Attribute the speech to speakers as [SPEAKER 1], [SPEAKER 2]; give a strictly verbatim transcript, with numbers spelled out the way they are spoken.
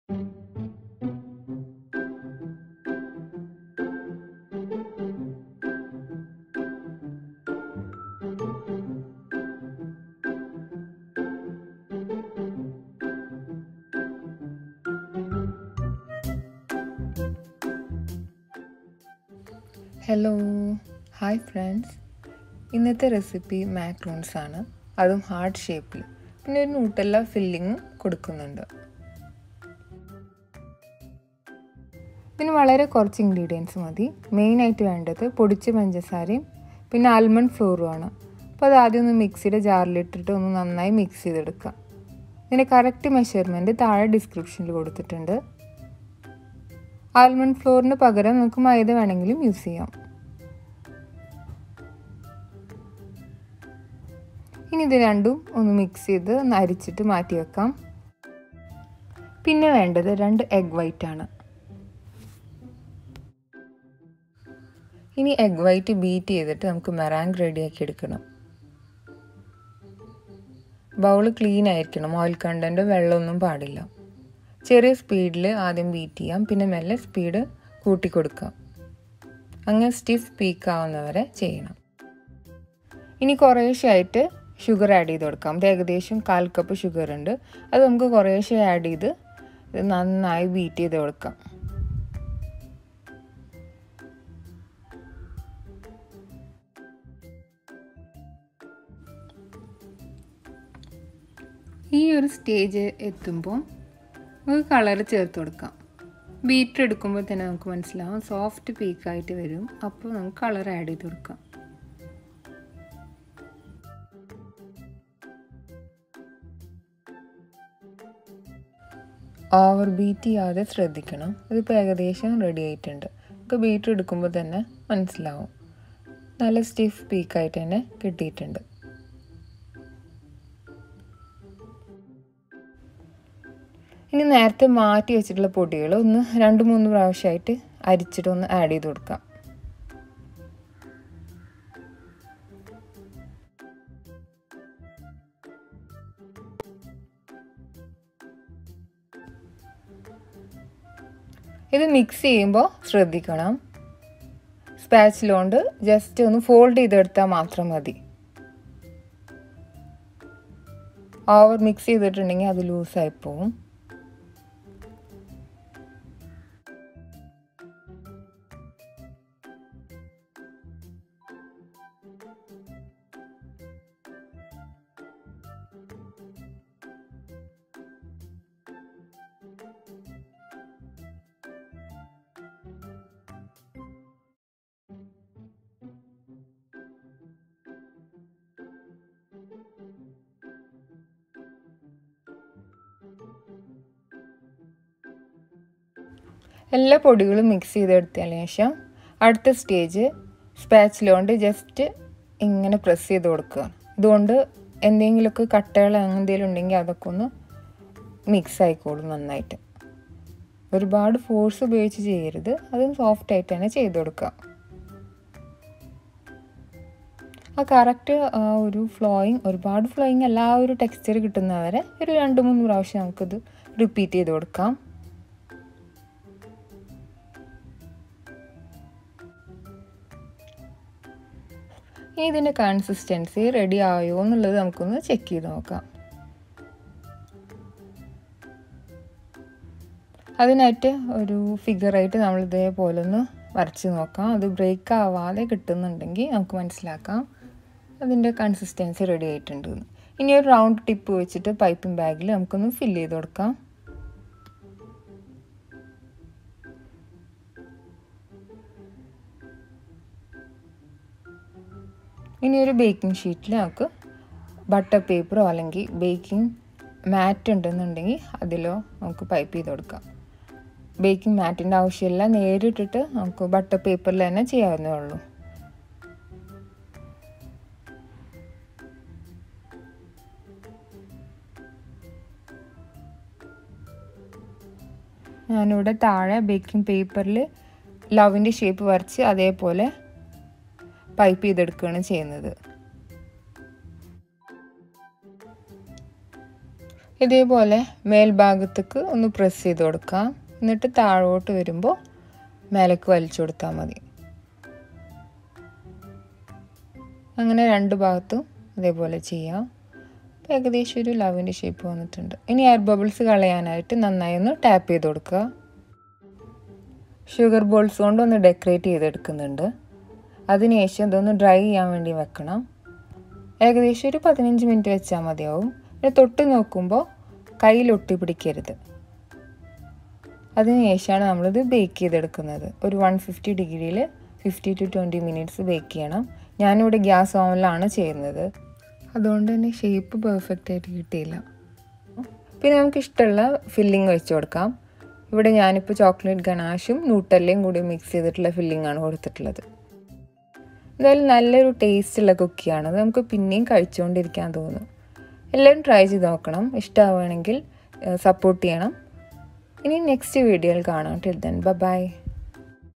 [SPEAKER 1] Hello, hi friends. ഇന്നത്തെ recipe macarons ആണ്. അതും ഹാർട്ട് ഷേപ്പിൽ. പിന്നെ ഒരു ന്യൂട്ടെല്ല ഫില്ലിങ്ങും കൊടുക്കുന്നുണ്ട്. പിന്നെ വളരെ കുറച്ച് ഇൻഗ്രീഡിയൻസ് മതി. മെയിനായിട്ട് വേണ്ടത് പൊടിച്ച പഞ്ചസാരയും പിന്നെ ആൽമണ്ട് ഫ്ലോറുമാണ്. അപ്പോൾ അത് ആദ്യം ഒന്ന് മിക്സിയുടെ ജാറിലിട്ടിട്ട് ഒന്ന് നന്നായി മിക്സ് ചെയ്തെടുക്കാം. ഇതിൻ്റെ കറക്റ്റ് മെഷർമെൻറ്റ് താഴെ ഡിസ്ക്രിപ്ഷനിൽ കൊടുത്തിട്ടുണ്ട്. ആൽമണ്ട് ഫ്ലോറിന് പകരം നമുക്ക് മൈദ വേണമെങ്കിലും യൂസ് ചെയ്യാം. ഇനി ഇത് രണ്ടും ഒന്ന് മിക്സ് ചെയ്ത് ഒന്ന് അരിച്ചിട്ട് മാറ്റി വെക്കാം. പിന്നെ വേണ്ടത് രണ്ട് എഗ് വൈറ്റ് ആണ്. ഇനി എഗ് വൈറ്റ് ബീറ്റ് ചെയ്തിട്ട് നമുക്ക് മെറാങ് റെഡിയാക്കി എടുക്കണം. ബൗള് ക്ലീൻ ആയിരിക്കണം. ഓയിൽ കണ്ടൻറ്റ് വെള്ളമൊന്നും പാടില്ല. ചെറിയ സ്പീഡിൽ ആദ്യം ബീറ്റ് ചെയ്യാം. പിന്നെ മെല്ലെ സ്പീഡ് കൂട്ടിക്കൊടുക്കാം. അങ്ങനെ സ്റ്റിഫ് പീക്ക് ആവുന്നവരെ ചെയ്യണം. ഇനി കുറേശ്ശായിട്ട് ഷുഗർ ആഡ് ചെയ്ത് കൊടുക്കാം. ഇത് ഏകദേശം കാൽ കപ്പ് ഷുഗർ ഉണ്ട്. അത് നമുക്ക് കുറേശ്ശെ ആഡ് ചെയ്ത് ഇത് നന്നായി ബീറ്റ് ചെയ്ത് കൊടുക്കാം. ഈ ഒരു സ്റ്റേജ് എത്തുമ്പോൾ നമുക്ക് കളർ ചേർത്ത് കൊടുക്കാം. ബീറ്റർ എടുക്കുമ്പോൾ തന്നെ നമുക്ക് മനസ്സിലാവും സോഫ്റ്റ് പീക്കായിട്ട് വരും. അപ്പോൾ നമുക്ക് കളർ ആഡ് ചെയ്ത് കൊടുക്കാം. ഓവർ ബീറ്റ് ചെയ്യാതെ ശ്രദ്ധിക്കണം. ഇതിപ്പോൾ ഏകദേശം റെഡി ആയിട്ടുണ്ട്. നമുക്ക് ബീറ്റർ എടുക്കുമ്പോൾ തന്നെ മനസ്സിലാവും നല്ല സ്റ്റിഫ് പീക്കായിട്ട് തന്നെ കിട്ടിയിട്ടുണ്ട്. ഇനി നേരത്തെ മാറ്റി വെച്ചിട്ടുള്ള പൊടികൾ ഒന്ന് രണ്ട് മൂന്ന് പ്രാവശ്യമായിട്ട് അരിച്ചിട്ട് ഒന്ന് ആഡ് ചെയ്ത് കൊടുക്കാം. ഇത് മിക്സ് ചെയ്യുമ്പോൾ ശ്രദ്ധിക്കണം. സ്പാച്ചിലോണ്ട് ജസ്റ്റ് ഒന്ന് ഫോൾഡ് ചെയ്തെടുത്താൽ മാത്രം മതി. ഓവർ മിക്സ് ചെയ്തിട്ടുണ്ടെങ്കിൽ അത് ലൂസായി പോവും. എല്ലാ പൊടികളും മിക്സ് ചെയ്തെടുത്തതിന് ശേഷം അടുത്ത സ്റ്റേജ് സ്പാച്ചിലോണ്ട് ജസ്റ്റ് ഇങ്ങനെ പ്രസ് ചെയ്ത് കൊടുക്കുക. ഇതുകൊണ്ട് എന്തെങ്കിലുമൊക്കെ കട്ടകൾ എന്തെങ്കിലും ഉണ്ടെങ്കിൽ അതൊക്കെ ഒന്ന് മിക്സ് ആയിക്കോളും നന്നായിട്ട്. ഒരുപാട് ഫോഴ്സ് ഉപയോഗിച്ച് ചെയ്യരുത്. അതും സോഫ്റ്റ് ആയിട്ട് തന്നെ ചെയ്ത് കൊടുക്കുക. ആ കറക്റ്റ് ആ ഒരു ഫ്ലോയിങ്, ഒരുപാട് ഫ്ലോയിങ് അല്ല, ആ ഒരു ടെക്സ്ചർ കിട്ടുന്നവരെ ഒരു രണ്ട് മൂന്ന് പ്രാവശ്യം നമുക്കിത് റിപ്പീറ്റ് ചെയ്ത് കൊടുക്കാം. ഇനി ഇതിൻ്റെ കൺസിസ്റ്റൻസി റെഡി ആയോ എന്നുള്ളത് നമുക്കൊന്ന് ചെക്ക് ചെയ്ത് നോക്കാം. അതിനായിട്ട് ഒരു ഫിഗറായിട്ട് നമ്മൾ ഇതേപോലെ ഒന്ന് വരച്ച് നോക്കാം. അത് ബ്രേക്ക് ആവാതെ കിട്ടുന്നുണ്ടെങ്കിൽ നമുക്ക് മനസ്സിലാക്കാം അതിൻ്റെ കൺസിസ്റ്റൻസി റെഡി ആയിട്ടുണ്ട്. ഇനി ഒരു റൗണ്ട് ടിപ്പ് വെച്ചിട്ട് പൈപ്പിംഗ് ബാഗിൽ നമുക്കൊന്ന് ഫില്ല് ചെയ്ത് കൊടുക്കാം. ഇനി ഒരു ബേക്കിംഗ് ഷീറ്റിൽ നമുക്ക് ബട്ടർ പേപ്പറോ അല്ലെങ്കിൽ ബേക്കിംഗ് മാറ്റ് ഉണ്ടെന്നുണ്ടെങ്കിൽ അതിലോ നമുക്ക് പൈപ്പ് ചെയ്ത് കൊടുക്കാം. ബേക്കിംഗ് മാറ്റിൻ്റെ ആവശ്യമില്ല. നേരിട്ടിട്ട് നമുക്ക് ബട്ടർ പേപ്പറിൽ തന്നെ ചെയ്യാവുന്നേ ഉള്ളൂ. ഞാനിവിടെ താഴെ ബേക്കിംഗ് പേപ്പറിൽ ലവിൻ്റെ ഷേപ്പ് വരച്ച് അതേപോലെ പൈപ്പ് ചെയ്തെടുക്കുകയാണ് ചെയ്യുന്നത്. ഇതേപോലെ മേൽഭാഗത്തേക്ക് ഒന്ന് പ്രസ് ചെയ്ത് കൊടുക്കാം. എന്നിട്ട് താഴോട്ട് വരുമ്പോൾ മേലേക്ക് വലിച്ചു കൊടുത്താൽ മതി. അങ്ങനെ രണ്ട് ഭാഗത്തും അതേപോലെ ചെയ്യാം. അപ്പോൾ ഏകദേശം ഒരു ലവിൻ്റെ ഷേപ്പ് വന്നിട്ടുണ്ട്. ഇനി എയർ ബബിൾസ് കളയാനായിട്ട് നന്നായി ഒന്ന് ടാപ്പ് ചെയ്ത് കൊടുക്കുക. ഷുഗർ ബോൾസ് കൊണ്ട് ഒന്ന് ഡെക്കറേറ്റ് ചെയ്തെടുക്കുന്നുണ്ട്. അതിനുശേഷം ഇതൊന്ന് ഡ്രൈ ചെയ്യാൻ വേണ്ടി വെക്കണം. ഏകദേശം ഒരു പതിനഞ്ച് മിനിറ്റ് വെച്ചാൽ മതിയാവും. പിന്നെ തൊട്ട് നോക്കുമ്പോൾ കയ്യിൽ ഒട്ടി പിടിക്കരുത്. അതിനുശേഷമാണ് നമ്മളിത് ബേക്ക് ചെയ്തെടുക്കുന്നത്. ഒരു വൺ ഫിഫ്റ്റി ഡിഗ്രിയിൽ fifty to twenty minutes bake ചെയ്യണം. ഞാനിവിടെ ഗ്യാസ് ഓവനിലാണ് ചെയ്യുന്നത്. അതുകൊണ്ട് തന്നെ ഷേപ്പ് പെർഫെക്റ്റ് ആയിട്ട് കിട്ടിയില്ല. പിന്നെ നമുക്ക് ഇഷ്ടമുള്ള ഫില്ലിങ് വെച്ച് കൊടുക്കാം. ഇവിടെ ഞാനിപ്പോൾ ചോക്ലേറ്റ് ഗനാഷും ന്യൂട്ടെല്ലയും കൂടി മിക്സ് ചെയ്തിട്ടുള്ള ഫില്ലിങ്ങാണ് കൊടുത്തിട്ടുള്ളത്. എന്തായാലും നല്ലൊരു ടേസ്റ്റുള്ള കുക്കിയാണത്. നമുക്ക് പിന്നെയും കഴിച്ചുകൊണ്ടിരിക്കാൻ തോന്നും. എല്ലാവരും ട്രൈ ചെയ്ത് നോക്കണം. ഇഷ്ടമാവുകയാണെങ്കിൽ സപ്പോർട്ട് ചെയ്യണം. ഇനി നെക്സ്റ്റ് വീഡിയോയിൽ കാണാം. Till then by.